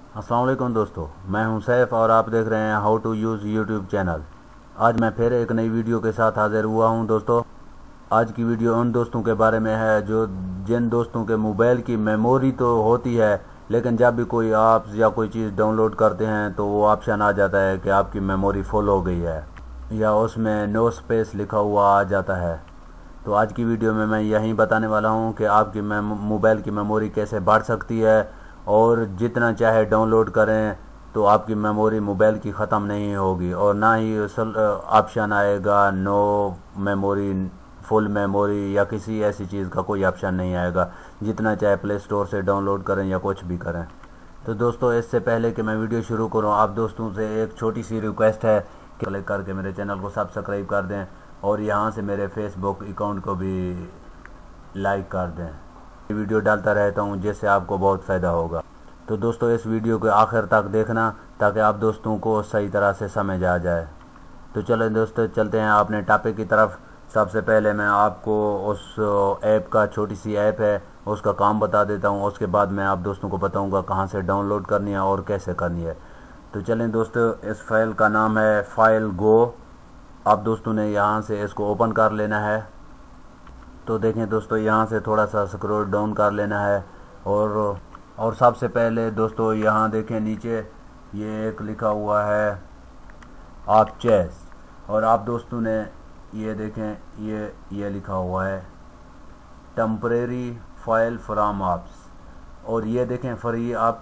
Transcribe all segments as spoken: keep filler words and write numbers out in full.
अस्सलाम वालेकुम दोस्तों, मैं हूं सैफ और आप देख रहे हैं how to use YouTube channel. आज मैं फिर एक नई वीडियो के साथ हाजिर हुआ हूं दोस्तों। आज की वीडियो उन दोस्तों के बारे में है जो जिन दोस्तों के मोबाइल की मेमोरी तो होती है, लेकिन जब भी कोई ऐप्स या कोई चीज़ डाउनलोड करते हैं तो वो ऑप्शन आ जाता है कि आपकी मेमोरी फुल हो गई है या उसमें नो स्पेस लिखा हुआ आ जाता है। तो आज की वीडियो में मैं यही बताने वाला हूं कि आपकी मोबाइल की मेमोरी कैसे बढ़ सकती है, और जितना चाहे डाउनलोड करें तो आपकी मेमोरी मोबाइल की ख़त्म नहीं होगी, और ना ही ऑप्शन आएगा नो मेमोरी, फुल मेमोरी या किसी ऐसी चीज़ का कोई ऑप्शन नहीं आएगा, जितना चाहे प्ले स्टोर से डाउनलोड करें या कुछ भी करें। तो दोस्तों, इससे पहले कि मैं वीडियो शुरू करूं, आप दोस्तों से एक छोटी सी रिक्वेस्ट है कि क्लिक करके मेरे चैनल को सब्सक्राइब कर दें और यहाँ से मेरे फेसबुक अकाउंट को भी लाइक कर दें। वीडियो डालता रहता हूँ जिससे आपको बहुत फ़ायदा होगा। तो दोस्तों, इस वीडियो के आखिर तक देखना ताकि आप दोस्तों को सही तरह से समझ आ जाए। तो चलो दोस्तों, चलते हैं अपने टॉपिक की तरफ। सबसे पहले मैं आपको उस ऐप का, छोटी सी ऐप है, उसका काम बता देता हूँ। उसके बाद मैं आप दोस्तों को बताऊँगा कहाँ से डाउनलोड करनी है और कैसे करनी है। तो चलें दोस्तों, इस फाइल का नाम है फाइल गो। आप दोस्तों ने यहाँ से इसको ओपन कर लेना है। तो देखें दोस्तों, यहाँ से थोड़ा सा स्क्रॉल डाउन कर लेना है और और सबसे पहले दोस्तों यहाँ देखें नीचे ये एक लिखा हुआ है आप चेस, और आप दोस्तों ने ये देखें ये ये लिखा हुआ है टेम्परेरी फाइल फ्रॉम एप्स, और ये देखें फ्री आप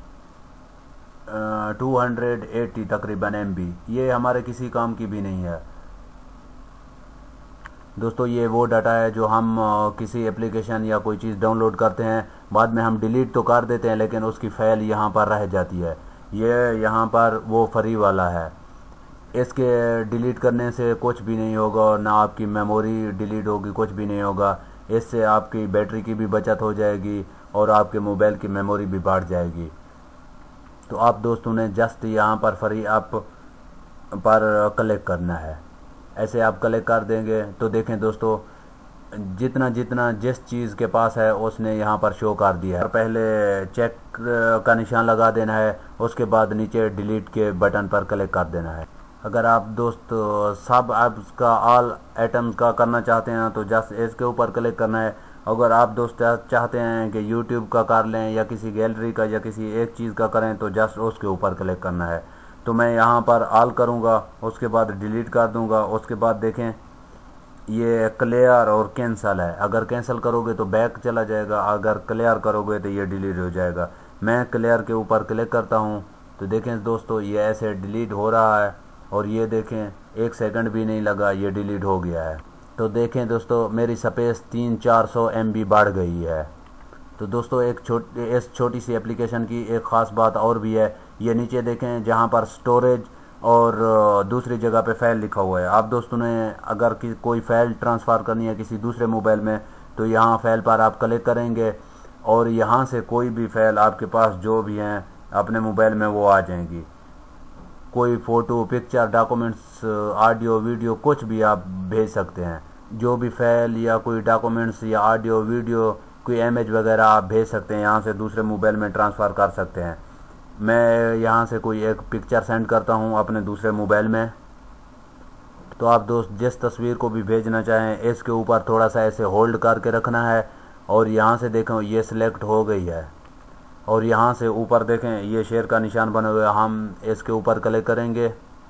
टू हंड्रेड एट्टी तकरीबन एम बी, ये हमारे किसी काम की भी नहीं है दोस्तों। ये वो डाटा है जो हम किसी एप्लीकेशन या कोई चीज़ डाउनलोड करते हैं, बाद में हम डिलीट तो कर देते हैं लेकिन उसकी फ़ाइल यहाँ पर रह जाती है। ये यहाँ पर वो फ्री वाला है, इसके डिलीट करने से कुछ भी नहीं होगा और ना आपकी मेमोरी डिलीट होगी, कुछ भी नहीं होगा। इससे आपकी बैटरी की भी बचत हो जाएगी और आपके मोबाइल की मेमोरी भी बढ़ जाएगी। तो आप दोस्तों ने जस्ट यहाँ पर फ्री ऐप पर क्लिक करना है। ऐसे आप क्लिक कर देंगे तो देखें दोस्तों, जितना जितना जिस चीज़ के पास है उसने यहाँ पर शो कर दिया है। पहले चेक का निशान लगा देना है, उसके बाद नीचे डिलीट के बटन पर क्लिक कर देना है। अगर आप दोस्त सब ऐप्स का, ऑल आइटम्स का करना चाहते हैं तो जस्ट इसके ऊपर क्लिक करना है। अगर आप दोस्त चाहते हैं कि यूट्यूब का कर लें या किसी गैलरी का या किसी एक चीज़ का करें तो जस्ट उसके ऊपर क्लिक करना है। तो मैं यहाँ पर ऑल करूँगा, उसके बाद डिलीट कर दूँगा। उसके बाद देखें ये क्लियर और कैंसिल है। अगर कैंसिल करोगे तो बैक चला जाएगा, अगर क्लियर करोगे तो ये डिलीट हो जाएगा। मैं क्लियर के ऊपर क्लिक करता हूँ तो देखें दोस्तों, ये ऐसे डिलीट हो रहा है और ये देखें एक सेकंड भी नहीं लगा, ये डिलीट हो गया है। तो देखें दोस्तों, मेरी स्पेस तीन चार सौ एम बी बढ़ गई है। तो दोस्तों, एक छोटी इस छोटी सी एप्लीकेशन की एक ख़ास बात और भी है। ये नीचे देखें जहाँ पर स्टोरेज और दूसरी जगह पे फाइल लिखा हुआ है। आप दोस्तों ने अगर कि कोई फाइल ट्रांसफ़र करनी है किसी दूसरे मोबाइल में तो यहाँ फाइल पर आप क्लिक करेंगे और यहाँ से कोई भी फाइल आपके पास जो भी हैं अपने मोबाइल में वो आ जाएंगी। कोई photo, picture, documents, audio, video, कुछ भी आप भेज सकते हैं। जो भी फाइल या कोई डॉक्यूमेंट्स या ऑडियो, वीडियो, कोई इमेज वगैरह आप भेज सकते हैं, यहाँ से दूसरे मोबाइल में ट्रांसफ़र कर सकते हैं। मैं यहाँ से कोई एक पिक्चर सेंड करता हूँ अपने दूसरे मोबाइल में। तो आप दोस्त जिस तस्वीर को भी भेजना चाहें इसके ऊपर थोड़ा सा ऐसे होल्ड करके रखना है और यहाँ से देखें ये सिलेक्ट हो गई है, और यहाँ से ऊपर देखें ये शेयर का निशान बना हुआ है, हम इसके ऊपर क्लिक करेंगे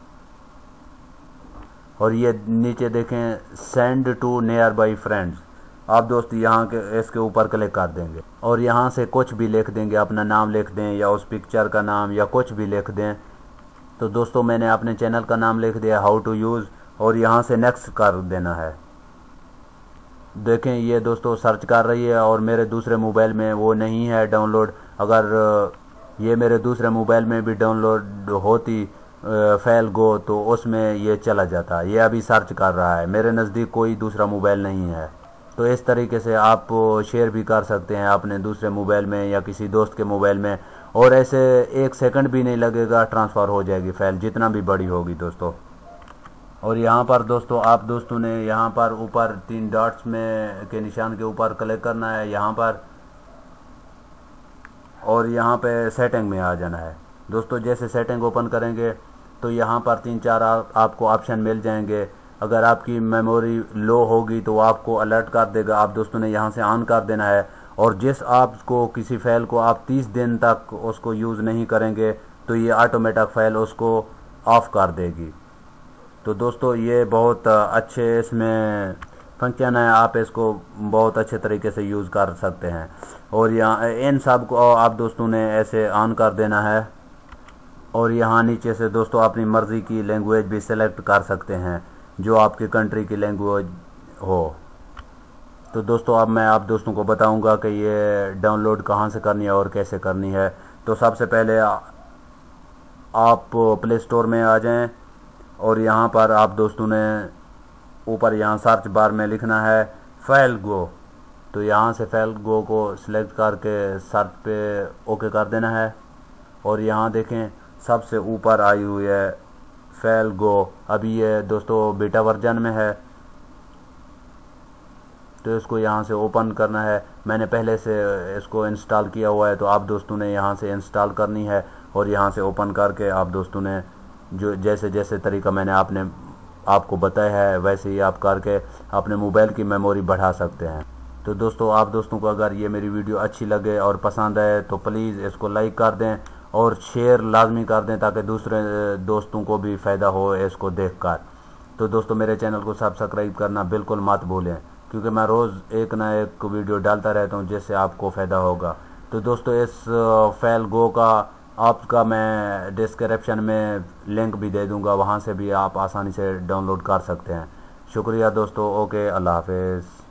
और ये नीचे देखें send to nearby friends. आप दोस्त यहाँ के इसके ऊपर क्लिक कर देंगे और यहाँ से कुछ भी लिख देंगे, अपना नाम लिख दें या उस पिक्चर का नाम या कुछ भी लिख दें। तो दोस्तों, मैंने अपने चैनल का नाम लिख दिया हाउ टू यूज़, और यहाँ से नेक्स्ट कर देना है। देखें ये दोस्तों सर्च कर रही है और मेरे दूसरे मोबाइल में वो नहीं है डाउनलोड। अगर ये मेरे दूसरे मोबाइल में भी डाउनलोड होती फाइल गो तो उसमें ये चला जाता। ये अभी सर्च कर रहा है, मेरे नज़दीक कोई दूसरा मोबाइल नहीं है। तो इस तरीके से आप शेयर भी कर सकते हैं अपने दूसरे मोबाइल में या किसी दोस्त के मोबाइल में, और ऐसे एक सेकंड भी नहीं लगेगा, ट्रांसफ़र हो जाएगी फाइल जितना भी बड़ी होगी दोस्तों। और यहाँ पर दोस्तों, आप दोस्तों ने यहाँ पर ऊपर तीन डॉट्स में के निशान के ऊपर क्लिक करना है। यहाँ पर और यहाँ पे सेटिंग में आ जाना है दोस्तों। जैसे सेटिंग ओपन करेंगे तो यहाँ पर तीन चार आ, आपको ऑप्शन मिल जाएंगे। अगर आपकी मेमोरी लो होगी तो आपको अलर्ट कर देगा, आप दोस्तों ने यहाँ से ऑन कर देना है। और जिस आपको किसी फाइल को आप तीस दिन तक उसको यूज़ नहीं करेंगे तो ये ऑटोमेटिक फाइल उसको ऑफ कर देगी। तो दोस्तों ये बहुत अच्छे इसमें फंक्शन है, आप इसको बहुत अच्छे तरीके से यूज़ कर सकते हैं। और यहाँ इन सब को आप दोस्तों ने ऐसे ऑन कर देना है। और यहाँ नीचे से दोस्तों अपनी मर्ज़ी की लैंग्वेज भी सिलेक्ट कर सकते हैं, जो आपकी कंट्री की लैंग्वेज हो। तो दोस्तों अब मैं आप दोस्तों को बताऊंगा कि ये डाउनलोड कहाँ से करनी है और कैसे करनी है। तो सबसे पहले आप प्ले स्टोर में आ जाएं और यहाँ पर आप दोस्तों ने ऊपर यहाँ सर्च बार में लिखना है फाइल गो। तो यहाँ से फाइल गो को सिलेक्ट करके सर्च पे ओके कर देना है। और यहाँ देखें सबसे ऊपर आई हुई है फाइल गो। अभी ये दोस्तों बीटा वर्जन में है, तो इसको यहाँ से ओपन करना है। मैंने पहले से इसको इंस्टॉल किया हुआ है, तो आप दोस्तों ने यहाँ से इंस्टॉल करनी है और यहाँ से ओपन करके आप दोस्तों ने जो जैसे जैसे तरीका मैंने आपने आपको बताया है वैसे ही आप करके अपने मोबाइल की मेमोरी बढ़ा सकते हैं। तो दोस्तों आप दोस्तों को अगर ये मेरी वीडियो अच्छी लगे और पसंद आए तो प्लीज़ इसको लाइक कर दें और शेयर लाजमी कर दें, ताकि दूसरे दोस्तों को भी फ़ायदा हो इसको देखकर। तो दोस्तों मेरे चैनल को सब्सक्राइब करना बिल्कुल मत भूलें, क्योंकि मैं रोज़ एक ना एक वीडियो डालता रहता हूँ जिससे आपको फ़ायदा होगा। तो दोस्तों इस फाइल गो का आपका मैं डिस्क्रिप्शन में लिंक भी दे दूँगा, वहाँ से भी आप आसानी से डाउनलोड कर सकते हैं। शुक्रिया दोस्तों, ओके, अल्लाह हाफिज़।